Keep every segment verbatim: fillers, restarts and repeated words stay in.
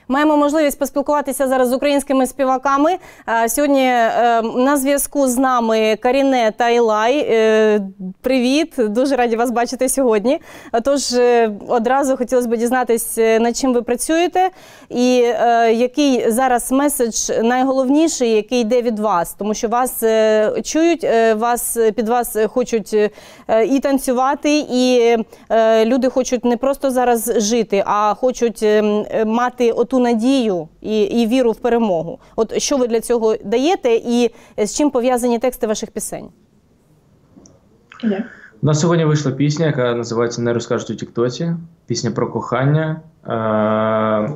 Маємо можливість поспілкуватися зараз з українськими співаками. Сьогодні на зв'язку з нами Каріне та Ілай. Привіт, дуже раді вас бачити сьогодні. Тож одразу хотілося б дізнатися, над чим ви працюєте і який зараз меседж найголовніший, який йде від вас. Тому що вас чують, вас, під вас хочуть і танцювати, і люди хочуть не просто зараз жити, а хочуть мати оту надію і, і віру в перемогу. От що ви для цього даєте і з чим пов'язані тексти ваших пісень? Yeah. У нас сьогодні вийшла пісня, яка називається «Не розкажуть у Тіктоці». Пісня про кохання. Е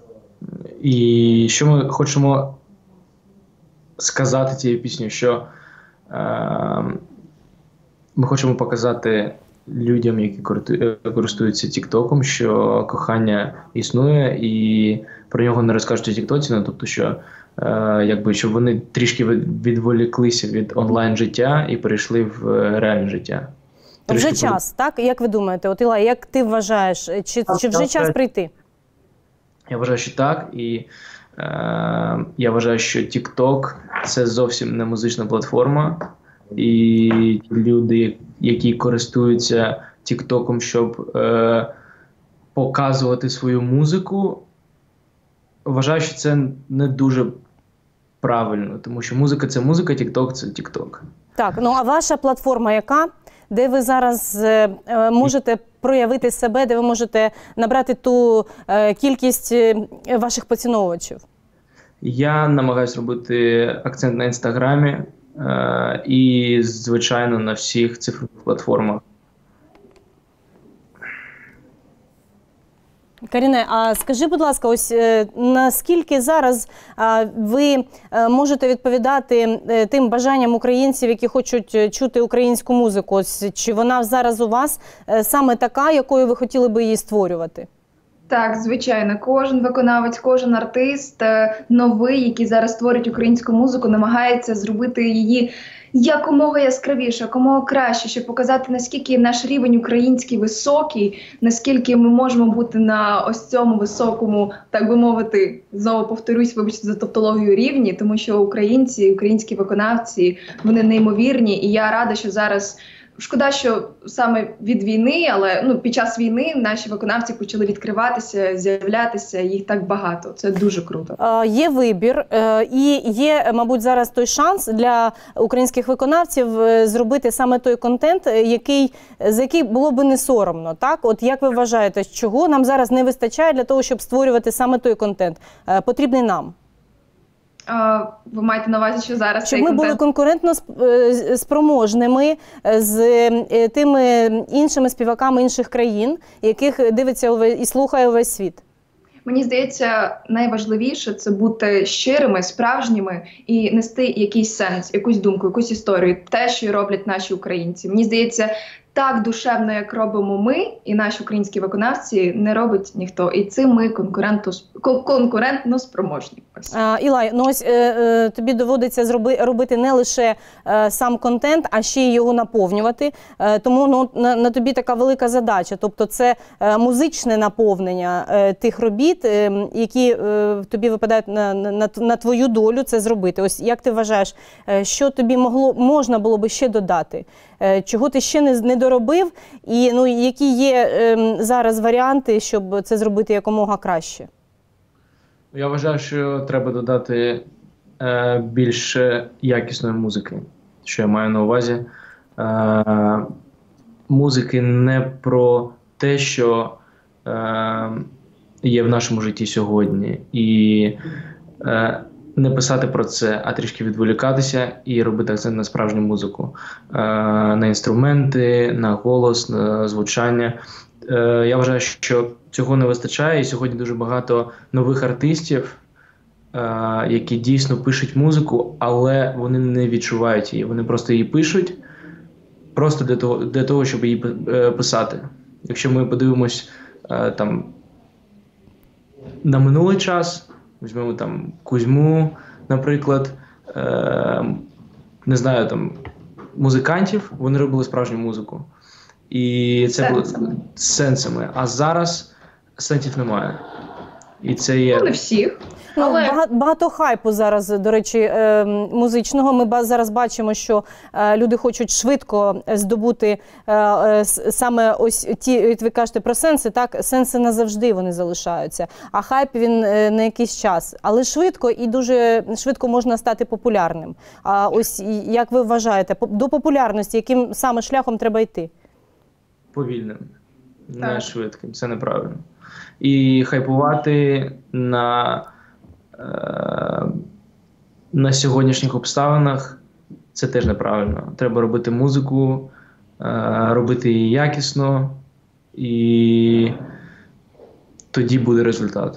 і що ми хочемо сказати цією піснею, що е ми хочемо показати людям, які користуються Тіктоком, що кохання існує і про нього не розкажуть у Тіктоці, ну, тобто, що е, якби, щоб вони трішки відволіклися від онлайн-життя і перейшли в реальне життя. Трішки вже час, под... так? Як ви думаєте? От, Ілай, як ти вважаєш, чи, чи вже час прийти? Я вважаю, що так, і е, я вважаю, що Тікток – це зовсім не музична платформа, і люди, які користуються Тіктоком, щоб е, показувати свою музику, вважаю, що це не дуже правильно, тому що музика – це музика, Тікток – це Тікток. Так, ну а ваша платформа яка? Де ви зараз е, можете проявити себе, де ви можете набрати ту е, кількість ваших поціновувачів? Я намагаюся робити акцент на Інстаграмі, Uh, і, звичайно, на всіх цифрових платформах. Каріне, а скажи, будь ласка, ось наскільки зараз а, ви а, можете відповідати а, тим бажанням українців, які хочуть чути українську музику? Ось, чи вона зараз у вас а, саме така, якою ви хотіли би її створювати? Так, звичайно, кожен виконавець, кожен артист новий, який зараз створить українську музику, намагається зробити її якомога яскравіше, якомога краще, щоб показати, наскільки наш рівень український високий, наскільки ми можемо бути на ось цьому високому, так би мовити, знову повторюсь, вибачте за тавтологію, рівні, тому що українці, українські виконавці, вони неймовірні, і я рада, що зараз... Шкода, що саме від війни, але ну, під час війни наші виконавці почали відкриватися, з'являтися, їх так багато. Це дуже круто. Е, є вибір е, і є, мабуть, зараз той шанс для українських виконавців е, зробити саме той контент, який, за який було би не соромно. Так? От як ви вважаєте, чого нам зараз не вистачає для того, щоб створювати саме той контент, е, потрібний нам? А, ви маєте на увазі, що зараз щоб цей ми контент... були конкурентно спроможними з тими іншими співаками інших країн, яких дивиться і слухає увесь світ? Мені здається, найважливіше – це бути щирими, справжніми і нести якийсь сенс, якусь думку, якусь історію. Те, що роблять наші українці. Мені здається, так душевно, як робимо ми і наші українські виконавці, не робить ніхто. І цим ми конкурентно, конкурентно спроможні. А, Ілай, ну ось е, е, тобі доводиться зроби, робити не лише е, сам контент, а ще й його наповнювати. Е, тому ну, на, на тобі така велика задача. Тобто це е, музичне наповнення е, тих робіт, е, які е, тобі випадають на, на, на твою долю це зробити. Ось як ти вважаєш, е, що тобі могло, можна було би ще додати? Е, чого ти ще не, не доробив? І ну, які є е, зараз варіанти, щоб це зробити якомога краще? Я вважаю, що треба додати е, більш якісної музики, що я маю на увазі. Е, музики не про те, що е, є в нашому житті сьогодні. І е, не писати про це, а трішки відволікатися і робити акцент на справжню музику. Е, на інструменти, на голос, на звучання. Я вважаю, що цього не вистачає, і сьогодні дуже багато нових артистів, які дійсно пишуть музику, але вони не відчувають її. Вони просто її пишуть, просто для того, для того щоб її писати. Якщо ми подивимось там, на минулий час, візьмемо там Кузьму, наприклад, не знаю, там, музикантів, вони робили справжню музику. І це було сенсами. А зараз сенсів немає. І це є... Ну, не всіх. Ну, Але багато, багато хайпу зараз, до речі, е, музичного. Ми ба- зараз бачимо, що е, люди хочуть швидко здобути е, е, с- саме ось ті, от ви кажете про сенси, так? Сенси назавжди вони залишаються. А хайп він е, на якийсь час. Але швидко і дуже швидко можна стати популярним. А ось і- як ви вважаєте, по- до популярності яким саме шляхом треба йти? повільним, не Так. швидким. Це неправильно. І хайпувати на, е, на сьогоднішніх обставинах це теж неправильно. Треба робити музику, е, робити її якісно, і тоді буде результат.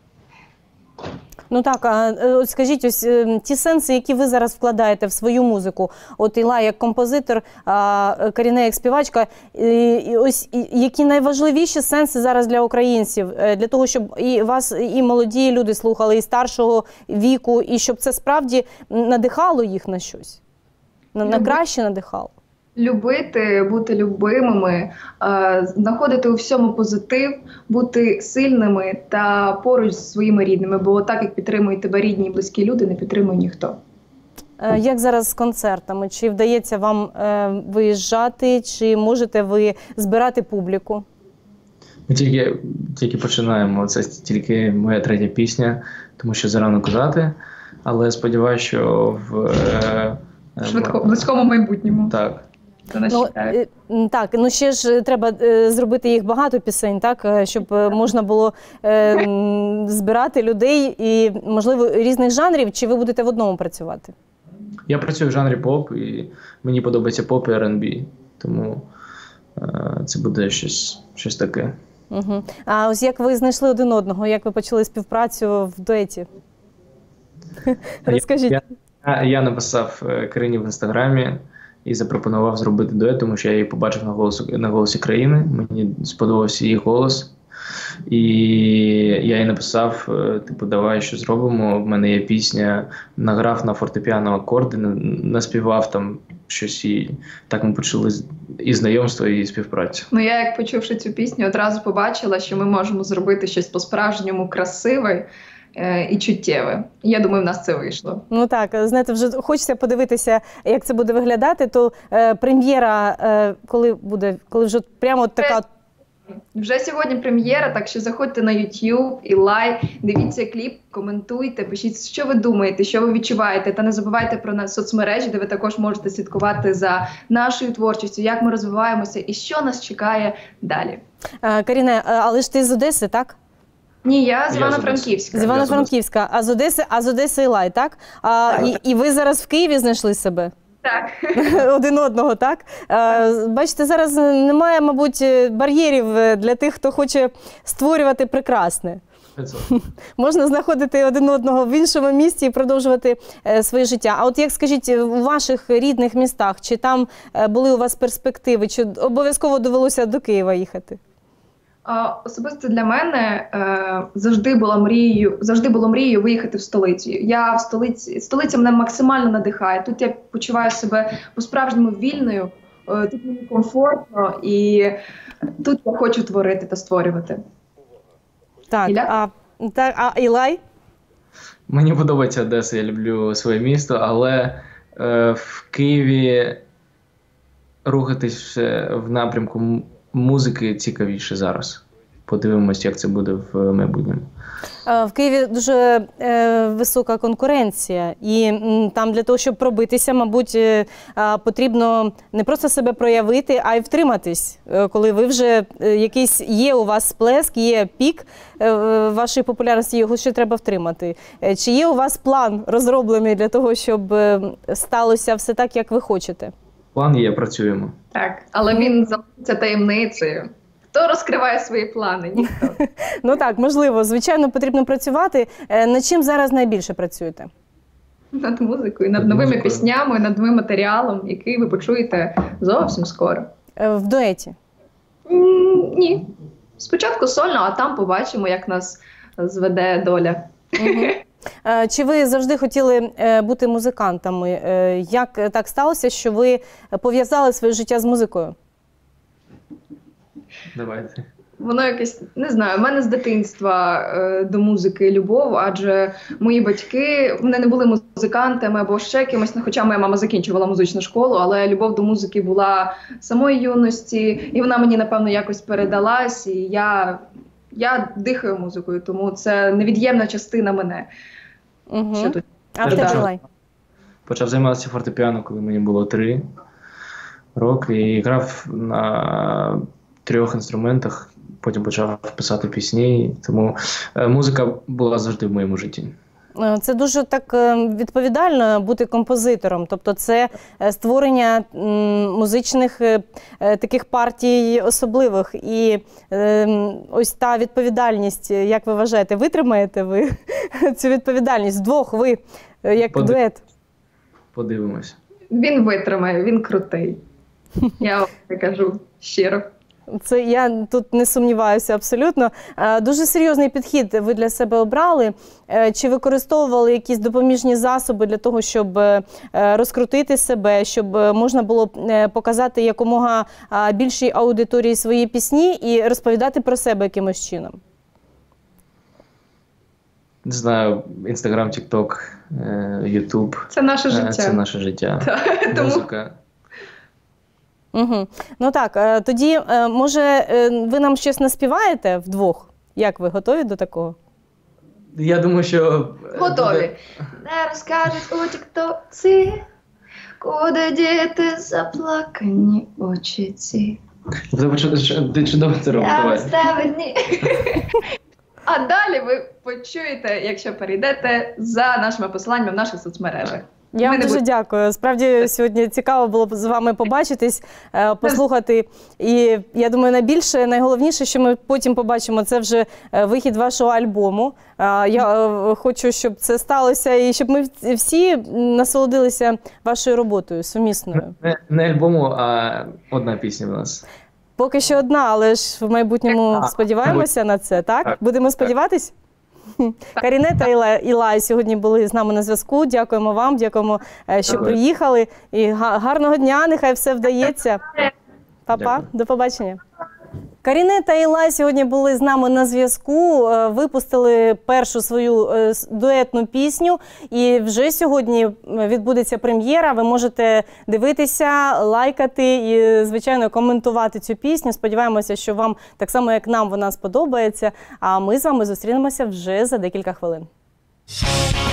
Ну так, а е, от скажіть, ось е, ті сенси, які ви зараз вкладаєте в свою музику, от Ілай як композитор, а Каріне як співачка, і, і ось і, які найважливіші сенси зараз для українців, е, для того, щоб і вас, і молоді люди слухали, і старшого віку, і щоб це справді надихало їх на щось, на, на краще надихало? любити, бути любимими, е, знаходити у всьому позитив, бути сильними та поруч з своїми рідними, бо так, як підтримують тебе рідні і близькі люди, не підтримує ніхто. Е, Як зараз з концертами? Чи вдається вам е, виїжджати, чи можете ви збирати публіку? Ми тільки, тільки починаємо. Це тільки моя третя пісня, тому що зарано казати. Але сподіваюся, що в е, е, Швидко, в близькому майбутньому. так. Це нас Ну, чекає. е, м, так, ну ще ж треба е, зробити їх багато пісень, так, е, щоб е, можна було е, м, збирати людей і, можливо, різних жанрів, чи ви будете в одному працювати? Я працюю в жанрі поп, і мені подобається поп і ар енд бі, тому е, це буде щось, щось таке. Угу. А ось як ви знайшли один одного, як ви почали співпрацю в дуеті? Розкажіть. Я, я, я написав е, Карині в інстаграмі і запропонував зробити дует, тому що я її побачив на, голосу, на «Голосі країни». Мені сподобався її голос. І я їй написав, е, типу, давай що зробимо. В мене є пісня, награв на фортепіано акорди, на- наспівав там щось, і так ми почали з- і знайомство, і співпрацю. Ну, я, як почувши цю пісню, одразу побачила, що ми можемо зробити щось по-справжньому красиве е, і чуттєве. І я думаю, в нас це вийшло. Ну так, знаєте, вже хочеться подивитися, як це буде виглядати, то е, прем'єра, е, коли буде, коли вже прямо от така... Вже сьогодні прем'єра, так що заходьте на YouTube, Ілай, дивіться кліп, коментуйте, пишіть, що ви думаєте, що ви відчуваєте. Та не забувайте про нас соцмережі, де ви також можете слідкувати за нашою творчістю, як ми розвиваємося і що нас чекає далі. Е, Каріне, е, але ж ти з Одеси, так? Ні, я з з Івано-Франківська. З Івано-Франківська, а з Одеси, а з Одеси Ілай, так? А, Так. і, і ви зараз в Києві знайшли себе? Так. Один одного, так? Е, Бачите, зараз немає, мабуть, бар'єрів для тих, хто хоче створювати прекрасне. Можна знаходити один одного в іншому місті і продовжувати е, своє життя. А от як, скажіть, у ваших рідних містах, чи там е, були у вас перспективи, чи обов'язково довелося до Києва їхати? А, Особисто для мене е, завжди була мрією, завжди було мрією виїхати в столицю. Я в столиці, столиця мене максимально надихає. Тут я почуваю себе по-справжньому вільною, е, тут мені комфортно і тут я хочу творити та створювати. Так, Ілля? а, так, а Ілай? Мені подобається Одеса, я люблю своє місто, але е, в Києві рухатись все в напрямку м- музики цікавіше зараз. Подивимось, як це буде в майбутньому. Е, В Києві дуже е, висока конкуренція, і м, там для того, щоб пробитися, мабуть, е, а, потрібно не просто себе проявити, а й втриматись. Е, Коли ви вже е, якийсь є у вас сплеск, є пік е, вашої популярності, його ще треба втримати. Е, Чи є у вас план розроблений для того, щоб е, сталося все так, як ви хочете? План є, працюємо. Так, але він залишиться таємницею. Хто розкриває свої плани? Ніхто. Ну так, можливо, звичайно, потрібно працювати. Е, Над чим зараз найбільше працюєте? Над музикою, над Над новими музикою. піснями, над новим матеріалом, який ви почуєте зовсім скоро. Е, В дуеті? М, Ні. Спочатку сольно, а там побачимо, як нас зведе доля. Мгм. Е, Чи ви завжди хотіли е, бути музикантами? Е, Як е, так сталося, що ви пов'язали своє життя з музикою? Давайте. Воно якесь, не знаю, в мене з дитинства е, до музики любов, адже мої батьки, вони не були музикантами або ще кимось, ну, хоча моя мама закінчувала музичну школу, але любов до музики була самої юності, і вона мені, напевно, якось передалась, і я, я дихаю музикою, тому це невід'ємна частина мене. Угу. Що тут? А в тебе, Ілай? Почав займатися фортепіано, коли мені було три роки, і грав на трьох інструментах, потім почав писати пісні, тому е, музика була завжди в моєму житті. Це дуже так відповідально бути композитором, тобто це створення музичних таких партій особливих. І ось та відповідальність, як ви вважаєте, витримаєте ви цю відповідальність? Вдвох ви, як Подив... дует? Подивимось. Він витримає, він крутий. Я вам це кажу щиро. Це я тут не сумніваюся абсолютно. Дуже серйозний підхід ви для себе обрали. Чи використовували якісь допоміжні засоби для того, щоб розкрутити себе, щоб можна було показати якомога більшій аудиторії свої пісні і розповідати про себе якимось чином? Не знаю, Інстаграм, Тікток, Ютуб. Це наше життя. Це наше життя. Тому... Музика. Угу. Ну так, тоді, може, ви нам щось наспіваєте вдвох? Як ви, готові до такого? Я думаю, що... Готові. Не розкажуть у тіктоці, куди діти заплакані очі ці. Ти чудово це робиш, давай. А далі ви почуєте, якщо перейдете за нашими посиланнями в наших соцмережах. Я вам дуже будь... дякую. Справді сьогодні цікаво було б з вами побачитись, послухати. І я думаю, найбільше, найголовніше, що ми потім побачимо, це вже вихід вашого альбому. Я хочу, щоб це сталося і щоб ми всі насолодилися вашою роботою сумісною. Не, не альбому, а одна пісня в нас. Поки що одна, але ж в майбутньому сподіваємося на це, так? так Будемо сподіватись? Каріне та Ілай сьогодні були з нами на зв'язку. Дякуємо вам, дякуємо, що Дякую. приїхали. І гарного дня, нехай все вдається. Па-па, до побачення. Каріне та Ілай сьогодні були з нами на зв'язку, випустили першу свою дуетну пісню. І вже сьогодні відбудеться прем'єра. Ви можете дивитися, лайкати і, звичайно, коментувати цю пісню. Сподіваємося, що вам так само, як нам, вона сподобається. А ми з вами зустрінемося вже за декілька хвилин.